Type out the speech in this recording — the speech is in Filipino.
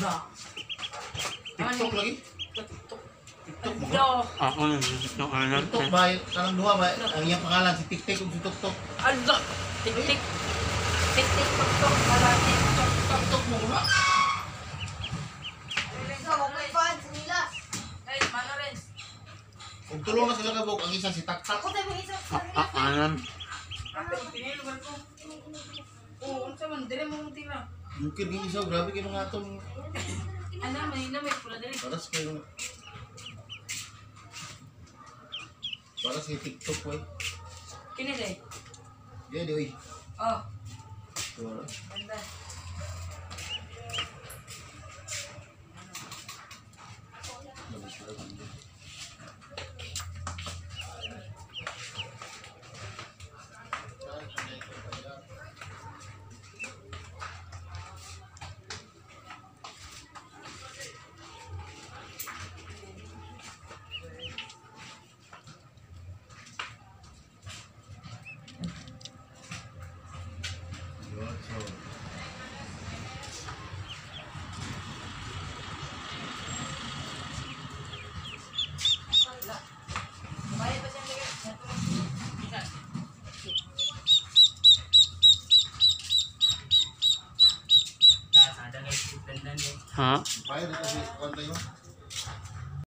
Ano? TikTok lagi? TikTok. TikTok mo. Ako yung TikTok ba? Kanang duha ba? Ang iyang pangalan si TikTok ug si TikTok. Ano? Tik-tik. Tik-tik, tok-tok. Wala, tik-tok. TikTok mo ba? Ay, mana rin. Ug tulo na sila kabog ang isa si Taktak. Pinilo ba ko? Oo, unsa man, dire mo tira. Mungkin yung isa grabe kay mga atong Ano, may pula dire. para sa kayo. Para sa TikTok ko eh. Kini day. Dia dia oi. Oh, Tuwa. ganda. Labis sila banda. Bayad pa siya lagi. Nasa ada guys, dandan eh. Ha? Bayar dito si konta yun.